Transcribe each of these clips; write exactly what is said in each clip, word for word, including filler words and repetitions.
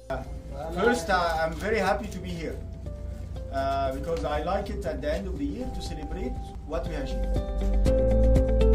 First, uh, I'm very happy to be here uh, because I like it at the end of the year to celebrate what we achieved.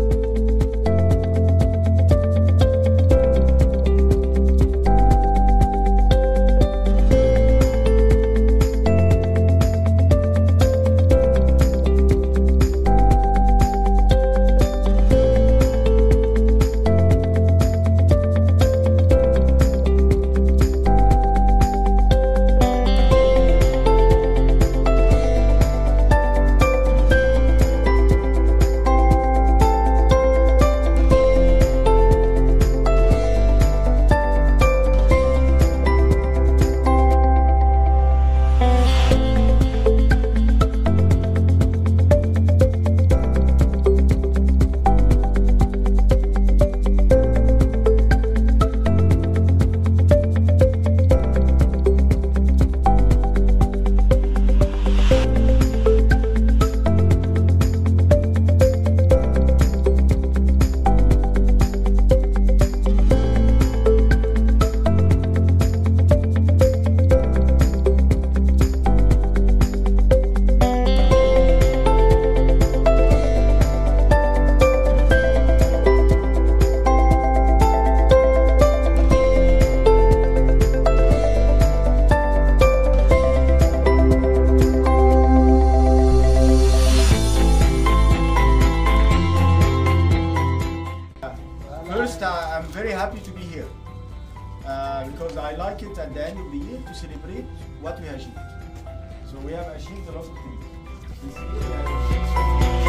First, uh, I'm very happy to be here uh, because I like it at the end of the year to celebrate what we achieved. So we have achieved a lot of things. This year we have achieved